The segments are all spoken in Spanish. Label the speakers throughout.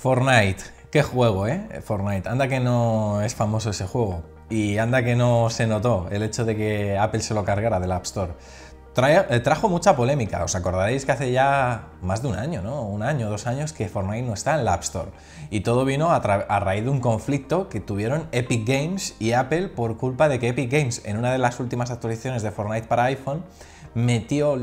Speaker 1: Fortnite, qué juego, ¿eh? Fortnite, anda que no es famoso ese juego y anda que no se notó el hecho de que Apple se lo cargara del App Store. Trajo mucha polémica, os acordaréis que hace ya más de un año, ¿no? Un año, 2 años que Fortnite no está en la App Store. Y todo vino a raíz de un conflicto que tuvieron Epic Games y Apple por culpa de que Epic Games en una de las últimas actualizaciones de Fortnite para iPhone metió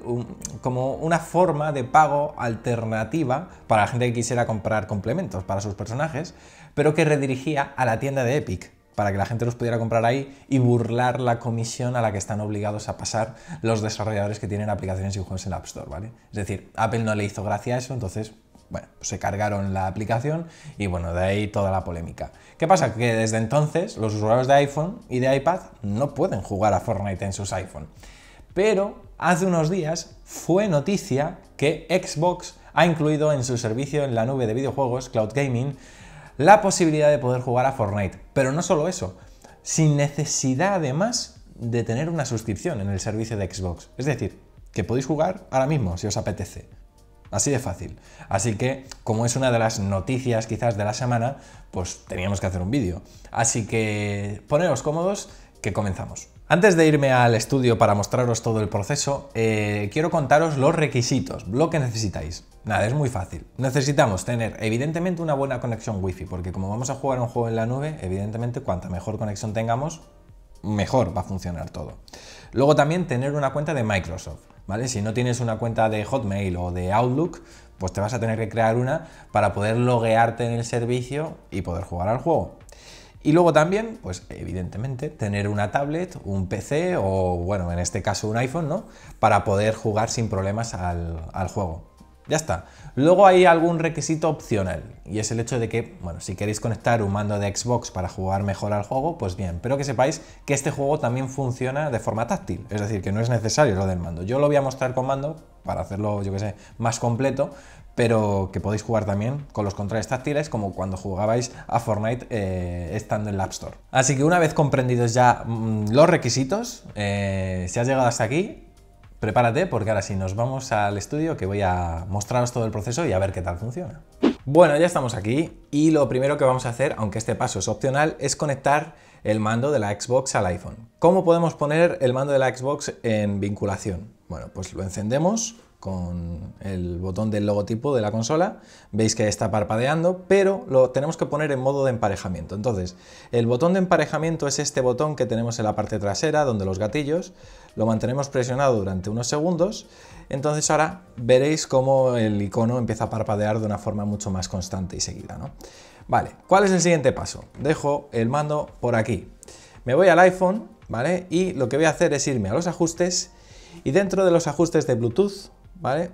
Speaker 1: como una forma de pago alternativa para la gente que quisiera comprar complementos para sus personajes, pero que redirigía a la tienda de Epic, para que la gente los pudiera comprar ahí y burlar la comisión a la que están obligados a pasar los desarrolladores que tienen aplicaciones y juegos en la App Store, ¿vale? Es decir, Apple no le hizo gracia a eso, entonces, bueno, pues se cargaron la aplicación y bueno, de ahí toda la polémica. ¿Qué pasa? Que desde entonces los usuarios de iPhone y de iPad no pueden jugar a Fortnite en sus iPhone. Pero hace unos días fue noticia que Xbox ha incluido en su servicio en la nube de videojuegos, Cloud Gaming, la posibilidad de poder jugar a Fortnite. Pero no solo eso, sin necesidad además de tener una suscripción en el servicio de Xbox. Es decir, que podéis jugar ahora mismo si os apetece. Así de fácil. Así que, como es una de las noticias quizás de la semana, pues teníamos que hacer un vídeo. Así que poneros cómodos que comenzamos. Antes de irme al estudio para mostraros todo el proceso, quiero contaros los requisitos, lo que necesitáis. Nada, es muy fácil. Necesitamos tener, evidentemente, una buena conexión Wi-Fi, porque como vamos a jugar un juego en la nube, evidentemente, cuanta mejor conexión tengamos, mejor va a funcionar todo. Luego también tener una cuenta de Microsoft, ¿vale? Si no tienes una cuenta de Hotmail o de Outlook, pues te vas a tener que crear una para poder loguearte en el servicio y poder jugar al juego. Y luego también, pues evidentemente, tener una tablet, un PC o, bueno, en este caso un iPhone, ¿no? Para poder jugar sin problemas al juego. Ya está. Luego hay algún requisito opcional y es el hecho de que, bueno, si queréis conectar un mando de Xbox para jugar mejor al juego, pues bien, pero que sepáis que este juego también funciona de forma táctil, es decir, que no es necesario lo del mando. Yo lo voy a mostrar con mando para hacerlo, yo que sé, más completo, pero que podéis jugar también con los controles táctiles como cuando jugabais a Fortnite estando en la App Store. Así que una vez comprendidos ya los requisitos, si has llegado hasta aquí, prepárate porque ahora sí nos vamos al estudio que voy a mostraros todo el proceso y a ver qué tal funciona. Bueno, ya estamos aquí y lo primero que vamos a hacer, aunque este paso es opcional, es conectar el mando de la Xbox al iPhone. ¿Cómo podemos poner el mando de la Xbox en vinculación? Bueno, pues lo encendemos con el botón del logotipo de la consola, veis que está parpadeando, pero lo tenemos que poner en modo de emparejamiento. Entonces, el botón de emparejamiento es este botón que tenemos en la parte trasera, donde los gatillos, lo mantenemos presionado durante unos segundos, entonces ahora veréis cómo el icono empieza a parpadear de una forma mucho más constante y seguida, ¿no? Vale, ¿cuál es el siguiente paso? Dejo el mando por aquí, me voy al iPhone, ¿vale? Y lo que voy a hacer es irme a los ajustes y dentro de los ajustes de Bluetooth, ¿vale?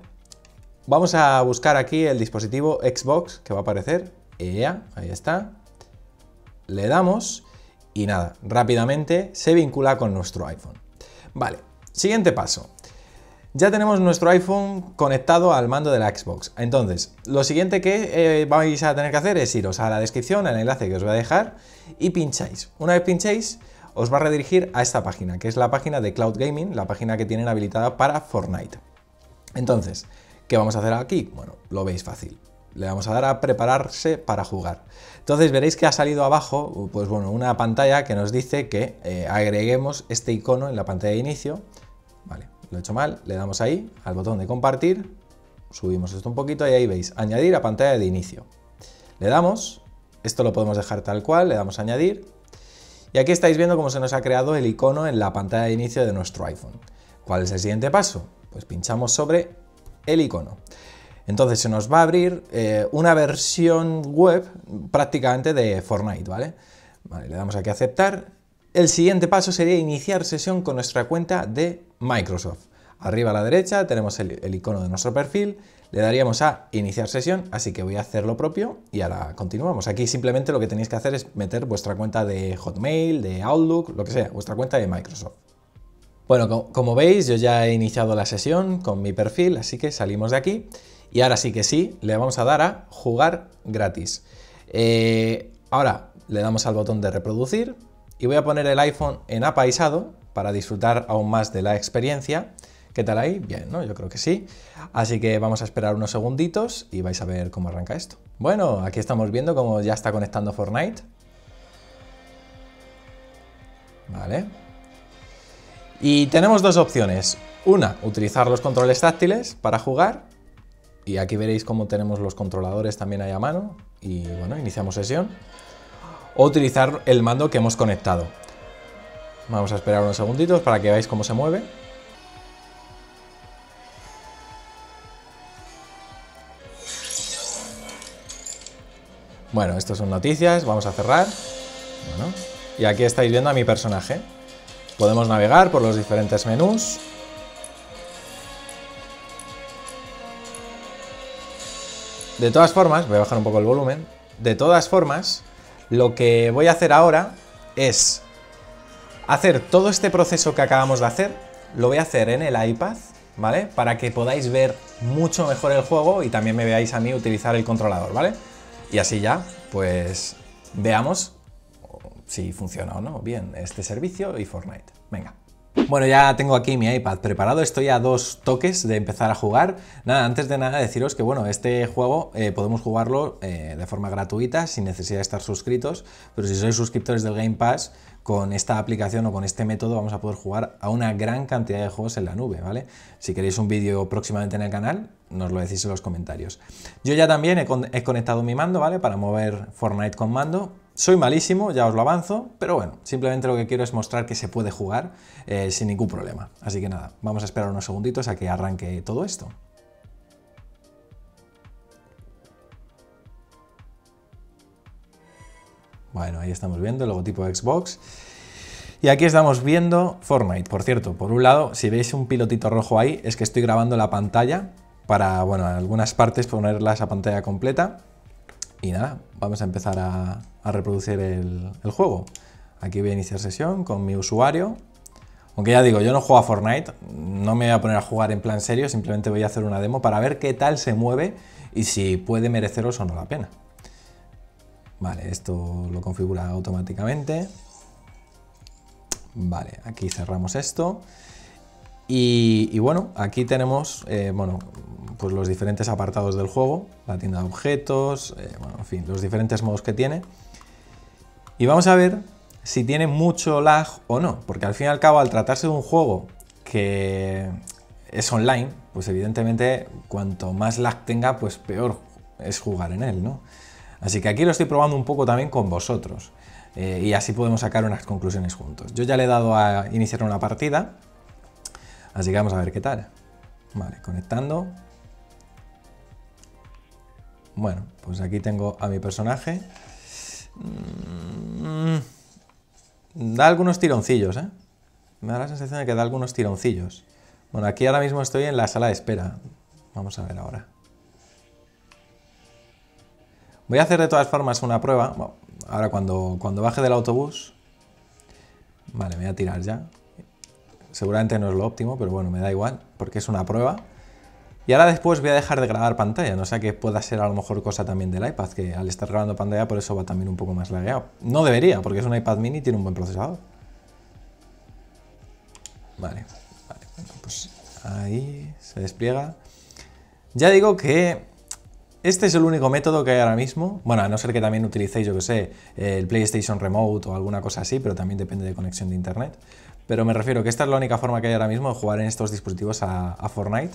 Speaker 1: Vamos a buscar aquí el dispositivo Xbox que va a aparecer. Ahí está. Le damos y nada, rápidamente se vincula con nuestro iPhone. Vale, siguiente paso. Ya tenemos nuestro iPhone conectado al mando de la Xbox. Entonces, lo siguiente que vais a tener que hacer es iros a la descripción, al enlace que os voy a dejar, y pincháis. Una vez pinchéis, os va a redirigir a esta página, que es la página de Cloud Gaming, la página que tienen habilitada para Fortnite. Entonces, ¿qué vamos a hacer aquí? Bueno, lo veis fácil. Le vamos a dar a prepararse para jugar. Entonces veréis que ha salido abajo, pues bueno, una pantalla que nos dice que agreguemos este icono en la pantalla de inicio. Vale, lo he hecho mal, le damos ahí al botón de compartir, subimos esto un poquito y ahí veis, añadir a pantalla de inicio. Le damos, esto lo podemos dejar tal cual, le damos a añadir. Y aquí estáis viendo cómo se nos ha creado el icono en la pantalla de inicio de nuestro iPhone. ¿Cuál es el siguiente paso? Pues pinchamos sobre el icono. Entonces se nos va a abrir una versión web prácticamente de Fortnite, ¿vale? Vale, le damos aquí a aceptar. El siguiente paso sería iniciar sesión con nuestra cuenta de Microsoft. Arriba a la derecha tenemos el icono de nuestro perfil, le daríamos a iniciar sesión, así que voy a hacer lo propio y ahora continuamos. Aquí simplemente lo que tenéis que hacer es meter vuestra cuenta de Hotmail, de Outlook, lo que sea, vuestra cuenta de Microsoft. Bueno, como veis, yo ya he iniciado la sesión con mi perfil, así que salimos de aquí. Y ahora sí que sí, le vamos a dar a jugar gratis. Ahora le damos al botón de reproducir y voy a poner el iPhone en apaisado para disfrutar aún más de la experiencia, ¿Qué tal ahí? Bien, ¿no? Yo creo que sí. Así que vamos a esperar unos segunditos y vais a ver cómo arranca esto. Bueno, aquí estamos viendo cómo ya está conectando Fortnite. Vale. Y tenemos dos opciones. Una, utilizar los controles táctiles para jugar. Y aquí veréis cómo tenemos los controladores también ahí a mano. Y bueno, iniciamos sesión. O utilizar el mando que hemos conectado. Vamos a esperar unos segunditos para que veáis cómo se mueve. Bueno, esto son noticias, vamos a cerrar. Bueno, y aquí estáis viendo a mi personaje. Podemos navegar por los diferentes menús. De todas formas, voy a bajar un poco el volumen. De todas formas, lo que voy a hacer ahora es hacer todo este proceso que acabamos de hacer, lo voy a hacer en el iPad, ¿vale? Para que podáis ver mucho mejor el juego y también me veáis a mí utilizar el controlador, ¿vale? Y así ya, pues veamos si funciona o no bien este servicio y Fortnite. Venga. Bueno, ya tengo aquí mi iPad preparado, estoy a 2 toques de empezar a jugar. Nada, antes de nada deciros que bueno, este juego podemos jugarlo de forma gratuita sin necesidad de estar suscritos, pero si sois suscriptores del Game Pass, con esta aplicación o con este método vamos a poder jugar a una gran cantidad de juegos en la nube, ¿vale? Si queréis un vídeo próximamente en el canal, nos lo decís en los comentarios. Yo ya también he conectado mi mando, ¿vale? Para mover Fortnite con mando. Soy malísimo, ya os lo avanzo, pero bueno, simplemente lo que quiero es mostrar que se puede jugar sin ningún problema. Así que nada, vamos a esperar unos segunditos a que arranque todo esto. Bueno, ahí estamos viendo el logotipo de Xbox. Y aquí estamos viendo Fortnite. Por cierto, por un lado, si veis un pilotito rojo ahí, es que estoy grabando la pantalla para, bueno, en algunas partes ponerlas a pantalla completa. Y nada, vamos a empezar a reproducir el juego. Aquí voy a iniciar sesión con mi usuario. Aunque ya digo, yo no juego a Fortnite, no me voy a poner a jugar en plan serio, simplemente voy a hacer una demo para ver qué tal se mueve y si puede mereceros o no la pena. Vale, esto lo configura automáticamente. Vale, aquí cerramos esto. Y bueno, aquí tenemos bueno, pues los diferentes apartados del juego, la tienda de objetos, bueno, en fin, los diferentes modos que tiene. Y vamos a ver si tiene mucho lag o no, porque al fin y al cabo, al tratarse de un juego que es online, pues evidentemente cuanto más lag tenga, pues peor es jugar en él, ¿no? Así que aquí lo estoy probando un poco también con vosotros y así podemos sacar unas conclusiones juntos. Yo ya le he dado a iniciar una partida, así que vamos a ver qué tal. Vale, conectando. Bueno, pues aquí tengo a mi personaje. Da algunos tironcillos, ¿eh? Me da la sensación de que da algunos tironcillos. Bueno, aquí ahora mismo estoy en la sala de espera. Vamos a ver ahora. Voy a hacer de todas formas una prueba. Bueno, ahora cuando baje del autobús... Vale, me voy a tirar ya. Seguramente no es lo óptimo, pero bueno, me da igual, porque es una prueba. Y ahora después voy a dejar de grabar pantalla, no sé que pueda ser a lo mejor cosa también del iPad, que al estar grabando pantalla por eso va también un poco más lagueado. No debería, porque es un iPad mini y tiene un buen procesador. Vale, bueno, pues ahí se despliega. Ya digo que este es el único método que hay ahora mismo. Bueno, a no ser que también utilicéis, yo que sé, el PlayStation Remote o alguna cosa así, pero también depende de conexión de internet. Pero me refiero que esta es la única forma que hay ahora mismo de jugar en estos dispositivos a Fortnite.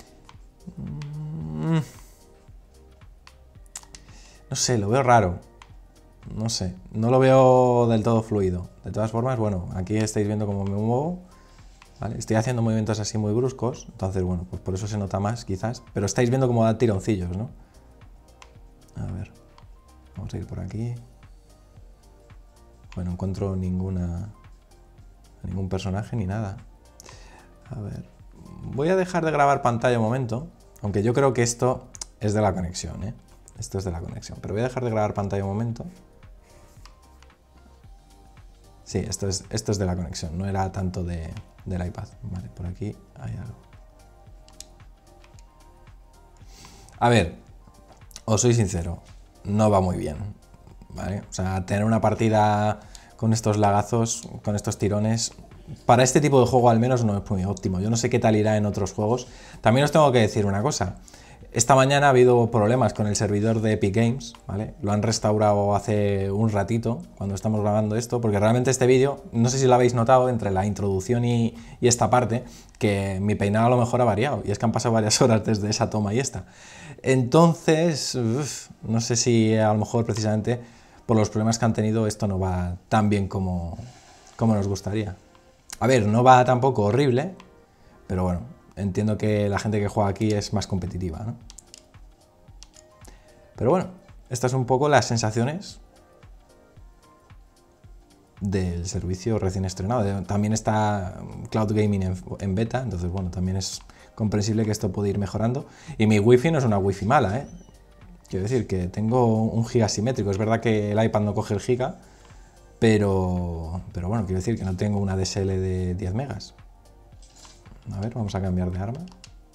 Speaker 1: No sé, lo veo raro. No sé, no lo veo del todo fluido. De todas formas, bueno, aquí estáis viendo cómo me muevo. ¿Vale? Estoy haciendo movimientos así muy bruscos, entonces bueno, pues por eso se nota más quizás. Pero estáis viendo cómo da tironcillos, ¿no? A ver, vamos a ir por aquí. Bueno, no encuentro ningún personaje ni nada. A ver, voy a dejar de grabar pantalla un momento, aunque yo creo que esto es de la conexión, ¿eh? Esto es de la conexión, pero voy a dejar de grabar pantalla un momento. Sí, esto es de la conexión, no era tanto del iPad. Vale, por aquí hay algo. A ver, os soy sincero, no va muy bien, ¿vale? O sea, tener una partida con estos lagazos, con estos tirones, para este tipo de juego al menos no es muy óptimo. Yo no sé qué tal irá en otros juegos. También os tengo que decir una cosa. Esta mañana ha habido problemas con el servidor de Epic Games, ¿vale? Lo han restaurado hace un ratito, cuando estamos grabando esto, porque realmente este vídeo, no sé si lo habéis notado, entre la introducción y esta parte, que mi peinado a lo mejor ha variado, y es que han pasado varias horas desde esa toma y esta. Entonces, no sé si a lo mejor precisamente por los problemas que han tenido esto no va tan bien como nos gustaría. A ver, no va tampoco horrible, pero bueno, entiendo que la gente que juega aquí es más competitiva, ¿no? Pero bueno, estas son un poco las sensaciones del servicio recién estrenado. También está Cloud Gaming en beta, entonces bueno, también es comprensible que esto puede ir mejorando. Y mi wifi no es una wifi mala, ¿eh? Quiero decir que tengo un giga simétrico. Es verdad que el iPad no coge el giga, pero bueno, quiero decir que no tengo una DSL de 10 megas. A ver, vamos a cambiar de arma.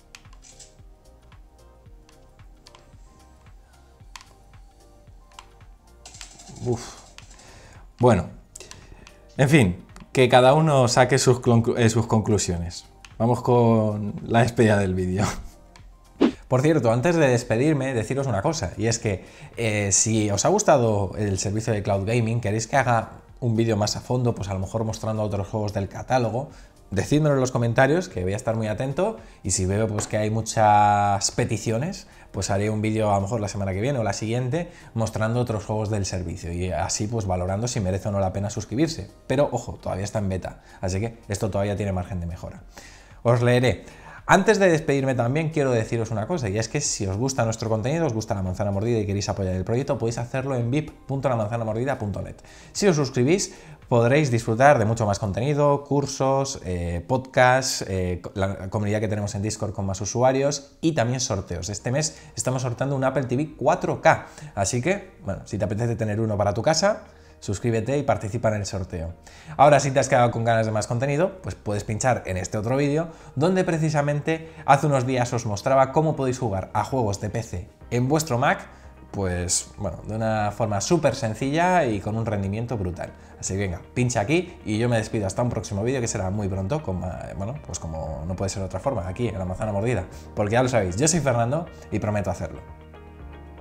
Speaker 1: Uf. Bueno, en fin, que cada uno saque sus conclusiones. Vamos con la despedida del vídeo. Por cierto, antes de despedirme, deciros una cosa, y es que si os ha gustado el servicio de Cloud Gaming, queréis que haga un vídeo más a fondo, pues a lo mejor mostrando otros juegos del catálogo, decídmelo en los comentarios, que voy a estar muy atento, y si veo pues que hay muchas peticiones, pues haré un vídeo a lo mejor la semana que viene o la siguiente mostrando otros juegos del servicio y así pues valorando si merece o no la pena suscribirse. Pero ojo, todavía está en beta, así que esto todavía tiene margen de mejora. Os leeré. Antes de despedirme también quiero deciros una cosa, y es que si os gusta nuestro contenido, os gusta La Manzana Mordida y queréis apoyar el proyecto, podéis hacerlo en vip.lamanzanamordida.net. Si os suscribís, podréis disfrutar de mucho más contenido, cursos, podcasts, la comunidad que tenemos en Discord con más usuarios y también sorteos. Este mes estamos sorteando un Apple TV 4K, así que, bueno, si te apetece tener uno para tu casa, suscríbete y participa en el sorteo. Ahora, si te has quedado con ganas de más contenido, pues puedes pinchar en este otro vídeo, donde precisamente hace unos días os mostraba cómo podéis jugar a juegos de PC en vuestro Mac, pues bueno, de una forma súper sencilla y con un rendimiento brutal. Así que venga, pincha aquí y yo me despido hasta un próximo vídeo que será muy pronto, bueno, pues como no puede ser de otra forma, aquí en La Manzana Mordida. Porque ya lo sabéis, yo soy Fernando y prometo hacerlo.